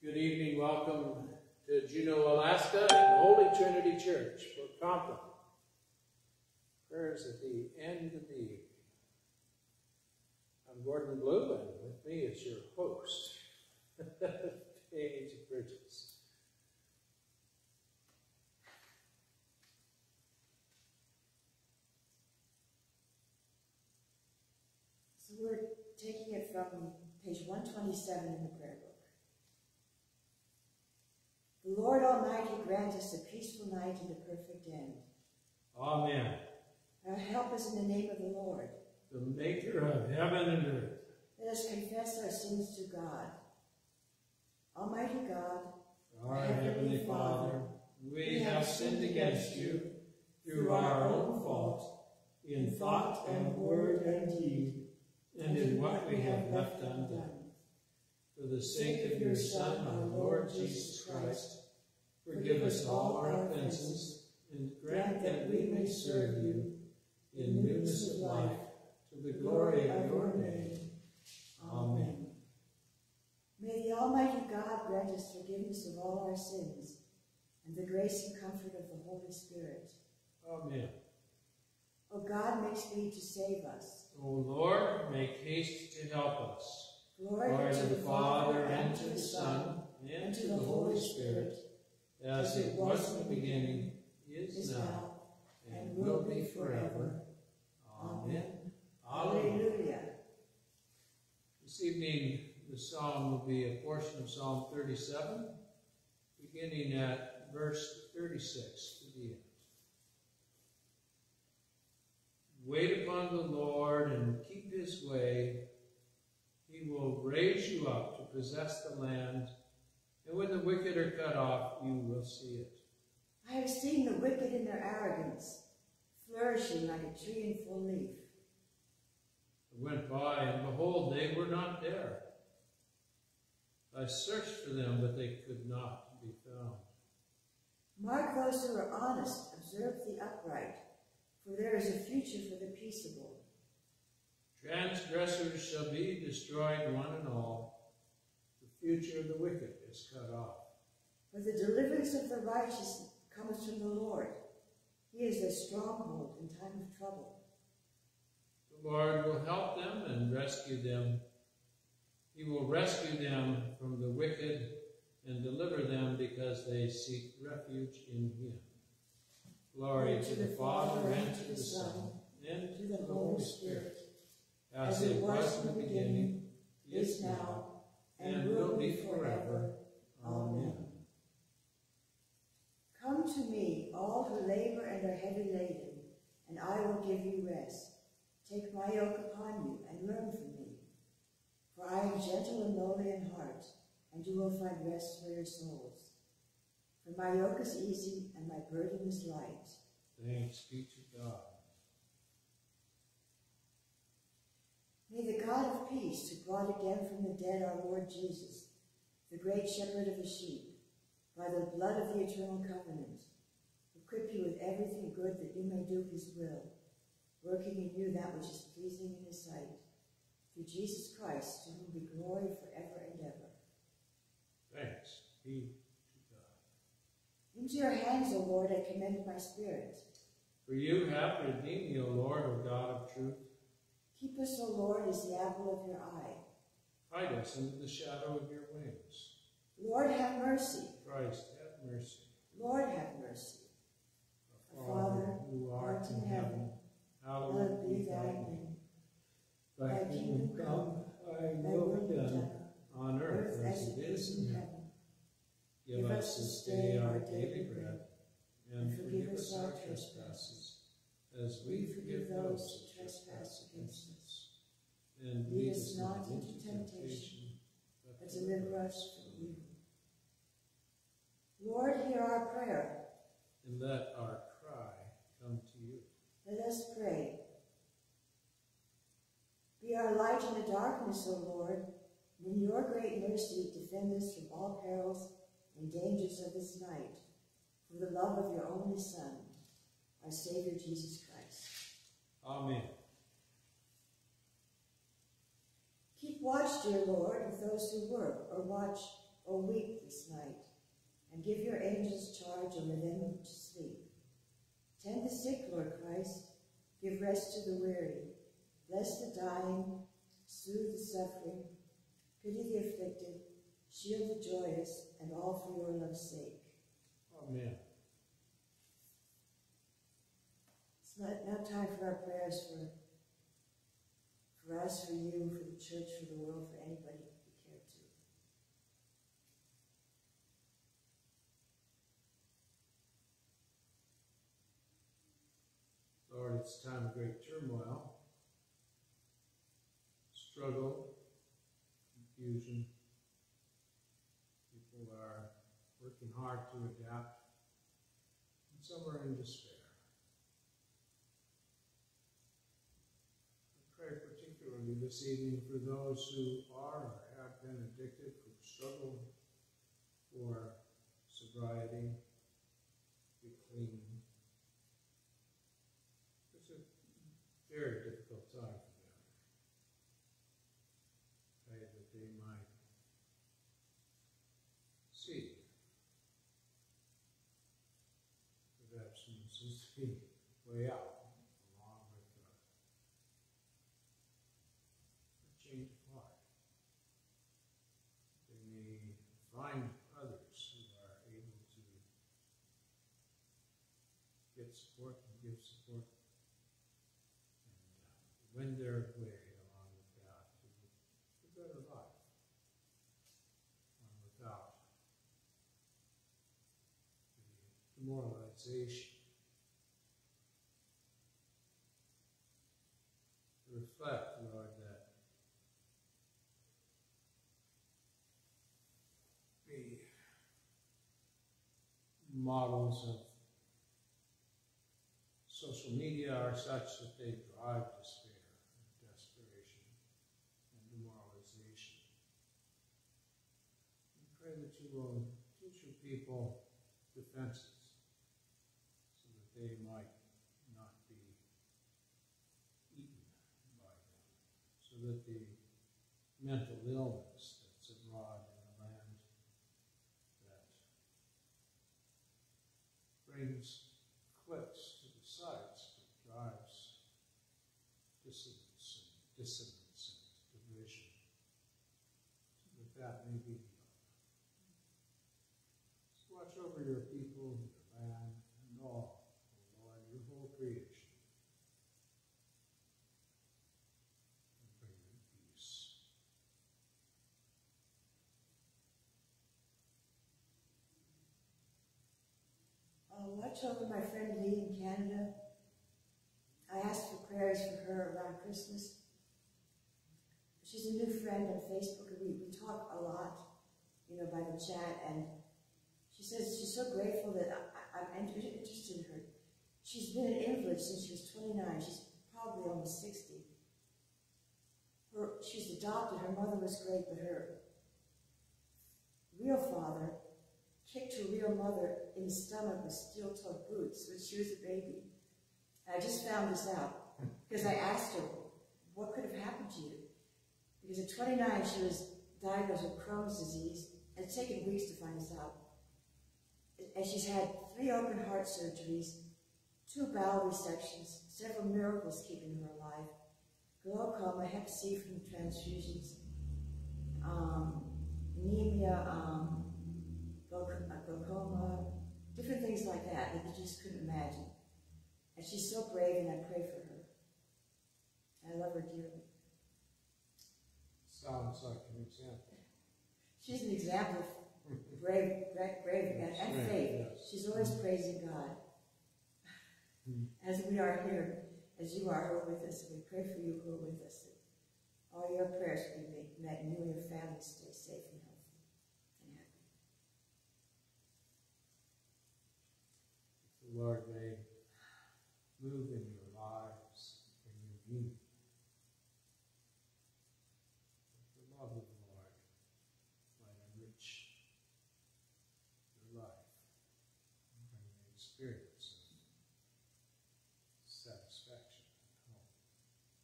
Good evening. Welcome to Juneau, Alaska, and the Holy Trinity Church for compline. Prayers at the end of the evening. I'm Gordon Blue, and with me is your host, Paige Bridges. So we're taking it from page 127 in the prayer book. The Lord Almighty grant us a peaceful night and a perfect end. Amen. Now help us in the name of the Lord, The maker of heaven and earth. let us confess our sins to God. Almighty God, Our Heavenly Father, we have sinned against you through our own fault, in thought and word and deed, and in what we have left undone. For the sake of your Son, our Lord Jesus Christ, forgive us all our offenses, and grant that we may serve you in newness of life, to the glory of your name. Amen. may the Almighty God grant us forgiveness of all our sins, and the grace and comfort of the Holy Spirit. Amen. O God, make speed to save us. O Lord, make haste to help us. Glory to the Father, and to the Son, and to the Holy Spirit, as it was in the beginning, is now, and will be forever. Amen. Alleluia. Hallelujah. This evening, the psalm will be a portion of Psalm 37, beginning at verse 36 to the end. Wait upon the Lord and keep his way. He will raise you up to possess the land, and when the wicked are cut off, you will see it. I have seen the wicked in their arrogance, flourishing like a tree in full leaf. I went by, and behold, they were not there. I searched for them, but they could not be found. Mark those who are honest, observe the upright, for there is a future for the peaceable. Transgressors shall be destroyed, one and all. The future of the wicked is cut off. But the deliverance of the righteous comes from the Lord. He is their stronghold in time of trouble. The Lord will help them and rescue them. He will rescue them from the wicked and deliver them because they seek refuge in him. Glory to the Father, and to the Son, and to the Holy Spirit, as it was in the beginning, is now, and will be forever. Amen. Come to me, all who labor and are heavy laden, and I will give you rest. Take my yoke upon you and learn from me. For I am gentle and lowly in heart, and you will find rest for your souls. For my yoke is easy and my burden is light. Thanks be to God. May the God of peace, who brought again from the dead our Lord Jesus, the great shepherd of the sheep, by the blood of the eternal covenant, equip you with everything good that you may do his will, working in you that which is pleasing in his sight, through Jesus Christ, to whom be glory forever and ever. Thanks be to God. Into your hands, O Lord, I commend my spirit. For you have redeemed me, O Lord, O God of truth. Keep us, O Lord, as the apple of your eye. Hide us under the shadow of your wings. Lord, have mercy. Christ, have mercy. Lord, have mercy. Our Father, who art in heaven, hallowed be thy name. Thy kingdom come, thy will be done, on earth as it is in heaven. Give us this day our daily bread, and forgive us our trespasses, as we forgive those who trespass against us. And lead us not into temptation, but deliver us from evil. Lord, hear our prayer. And let our cry come to you. Let us pray. Be our light in the darkness, O Lord, and in your great mercy defend us from all perils and dangers of this night, for the love of your only Son, our Savior Jesus Christ. Amen. Keep watch, dear Lord, with those who work, or watch O weep this night, and give your angels charge over them to sleep. Tend the sick, Lord Christ, give rest to the weary, bless the dying, soothe the suffering, pity the afflicted, shield the joyous, and all for your love's sake. Amen. It's now time for our prayers for us, for you, for the church, for the world, for anybody we care to. Lord, it's a time of great turmoil, struggle, confusion. People are working hard to adapt, and some are in despair. I pray particularly this evening for those who are or have been addicted, who struggle for sobriety, be clean. It's a very difficult time for them. Pray that they might see that abstinence is the way out, along with a change of heart. They may find others who are able to get support and give support and win their way along the path to a better life, one without the demoralization. Reflect, Lord, that the models of social media are such that they drive despair and desperation and demoralization. We pray that you will teach your people defenses so that they might not be eaten by them, so that the mental illness that's abroad in the land that brings clicks to the sides, that drives dissonance and division, so that may be healed. So watch over your people, your land, and all, O Lord, your whole creation, and bring them peace. Watch over my friend Lee in Canada. I asked for prayers for her around Christmas. She's a new friend on Facebook, and we talk a lot, by the chat, and she says she's so grateful that I'm interested in her. She's been an invalid since she was 29. She's probably almost 60. She's adopted. Her mother was great, but her real father kicked her real mother in the stomach with steel-toed boots when she was a baby. And I just found this out because I asked her, what could have happened to you? Because at 29, she was diagnosed with Crohn's disease, and it's taken weeks to find this out. And she's had 3 open heart surgeries, 2 bowel resections, several miracles keeping her alive, glaucoma, hep C from transfusions, anemia, glaucoma, different things like that you just couldn't imagine. And she's so brave, and I pray for her. I love her dearly. Sounds like an example. She's an example of brave and faith. Yes. She's always praising God. As we are here, as you are who are with us, and we pray for you who are with us. That all your prayers will be met, and you and your family stay safe and healthy and happy. The Lord may move in your lives, in your being. The love of the Lord might enrich your life and bring the experience of satisfaction and hope.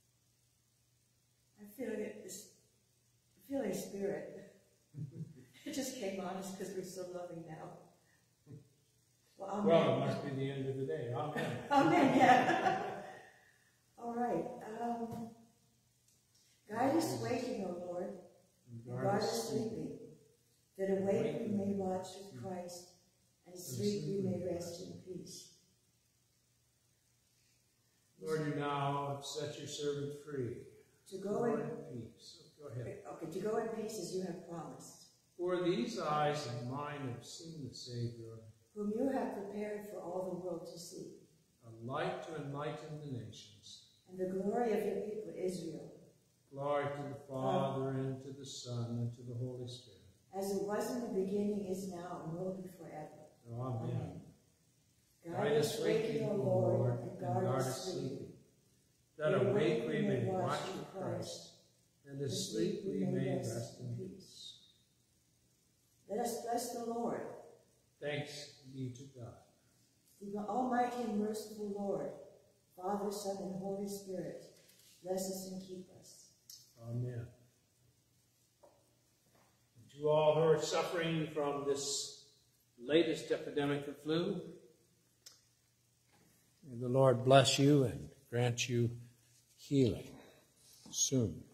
I'm feeling it, this feeling spirit. it just came on us because we're so loving now. Well, amen. Well, it must be the end of the day. Amen. Amen, yeah. All right. Guide us waking, O Lord, and guard us sleeping, that awake we may watch with Christ, and sleep we may rest in peace. Lord, you now have set your servant free. To go in peace. Go ahead. Okay, to go in peace as you have promised. For these eyes of mine have seen the Savior, whom you have prepared for all the world to see, a light to enlighten the nations, and the glory of your people Israel. Glory to the Father, and to the Son, and to the Holy Spirit. As it was in the beginning, is now, and will be forever. Amen. Guide us waking, O Lord, and guard us sleeping. That awake we may watch with Christ, and asleep we may rest in peace. Let us bless the Lord. Thanks be to God. The Almighty and merciful Lord, Father, Son, and Holy Spirit, bless us and keep us. Amen. And to all who are suffering from this latest epidemic of flu, may the Lord bless you and grant you healing soon.